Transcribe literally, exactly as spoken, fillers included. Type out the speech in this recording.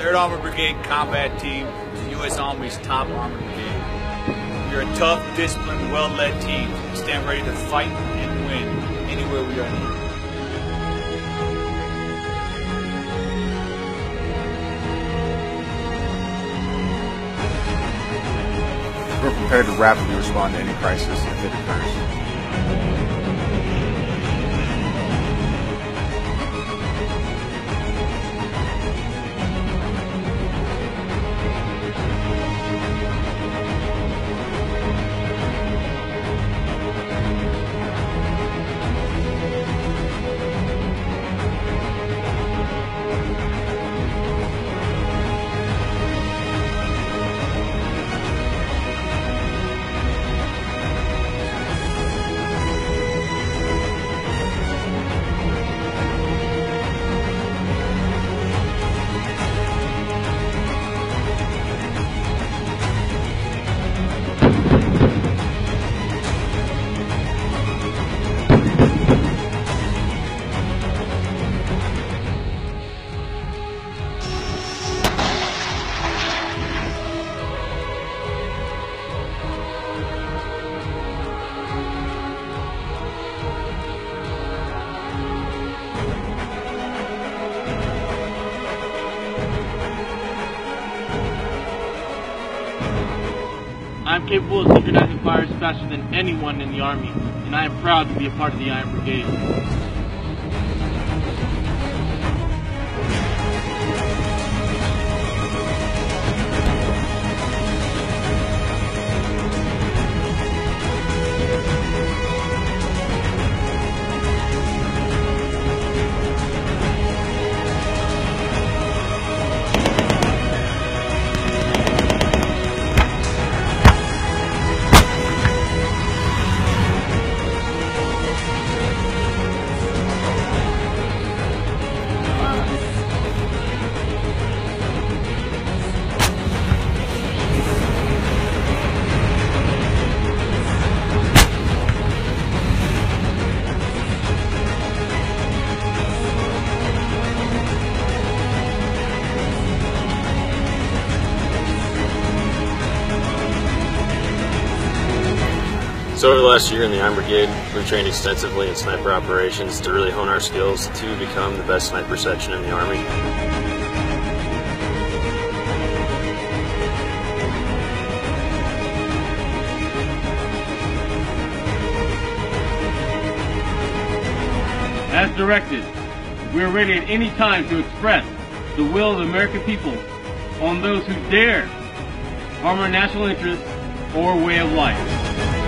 third Armored Brigade Combat Team is the U S Army's top armored brigade. We are a tough, disciplined, well-led team. We stand ready to fight and win anywhere we are needed. We're prepared to rapidly respond to any crisis if it occurs. I am capable of synchronizing fires faster than anyone in the Army, and I am proud to be a part of the Iron Brigade. So over the last year in the Iron Brigade, we've trained extensively in sniper operations to really hone our skills to become the best sniper section in the Army. As directed, we are ready at any time to express the will of the American people on those who dare harm our national interests or way of life.